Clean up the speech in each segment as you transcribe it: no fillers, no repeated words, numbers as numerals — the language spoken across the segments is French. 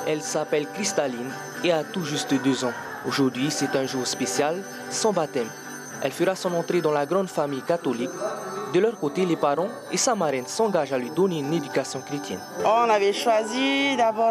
Elle s'appelle Cristaline et a tout juste 2 ans. Aujourd'hui, c'est un jour spécial, son baptême. Elle fera son entrée dans la grande famille catholique. De leur côté, les parents et sa marraine s'engagent à lui donner une éducation chrétienne. On avait choisi d'abord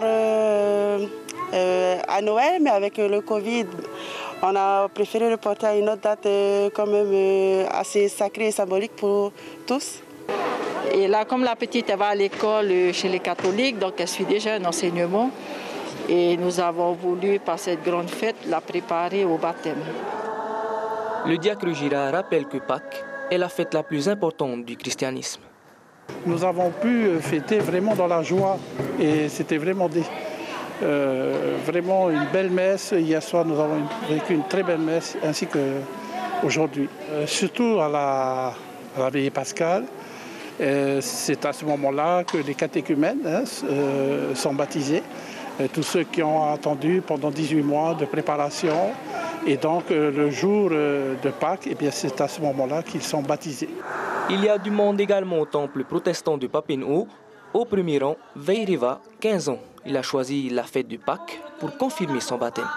à Noël, mais avec le Covid, on a préféré reporter à une autre date quand même assez sacrée et symbolique pour tous. Et là, comme la petite elle va à l'école chez les catholiques, donc elle suit déjà un enseignement. Et nous avons voulu, par cette grande fête, la préparer au baptême. Le diacre Girard rappelle que Pâques est la fête la plus importante du christianisme. Nous avons pu fêter vraiment dans la joie et c'était vraiment vraiment une belle messe. Hier soir, nous avons vécu une très belle messe ainsi qu'aujourd'hui. Surtout à la veillée pascale, c'est à ce moment-là que les catéchumènes sont baptisés. Tous ceux qui ont attendu pendant 18 mois de préparation. Et donc, le jour de Pâques, c'est à ce moment-là qu'ils sont baptisés. Il y a du monde également au temple protestant de Papineau. Au premier rang, Veiriva, 15 ans. Il a choisi la fête de Pâques pour confirmer son baptême.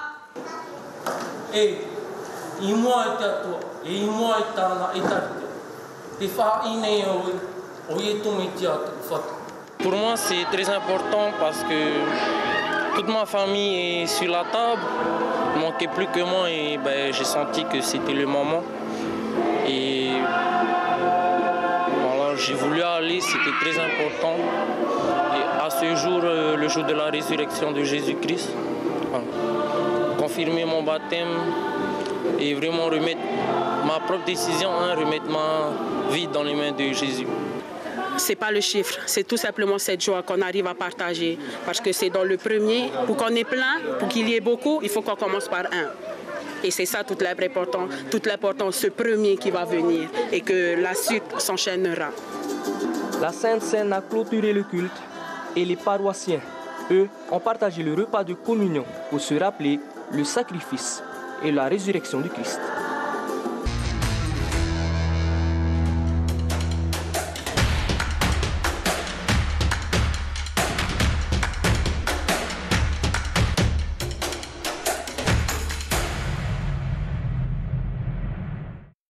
Pour moi, c'est très important parce que toute ma famille est sur la table. Il manquait plus que moi et j'ai senti que c'était le moment. Et voilà, j'ai voulu aller, c'était très important. Et à ce jour, le jour de la résurrection de Jésus-Christ, voilà, confirmer mon baptême et vraiment remettre ma propre décision, remettre ma vie dans les mains de Jésus. Ce n'est pas le chiffre, c'est tout simplement cette joie qu'on arrive à partager. Parce que c'est dans le premier, pour qu'on ait plein, pour qu'il y ait beaucoup, il faut qu'on commence par un. Et c'est ça toute l'importance, ce premier qui va venir et que la suite s'enchaînera. La Sainte Seine a clôturé le culte et les paroissiens, eux, ont partagé le repas de communion pour se rappeler le sacrifice et la résurrection du Christ.